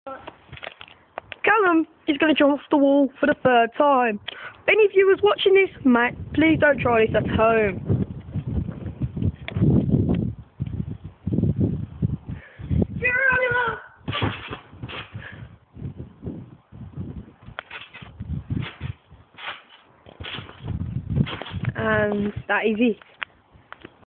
Callum is going to jump off the wall for the third time. Any viewers watching this, mate, please don't try this at home. And that is it.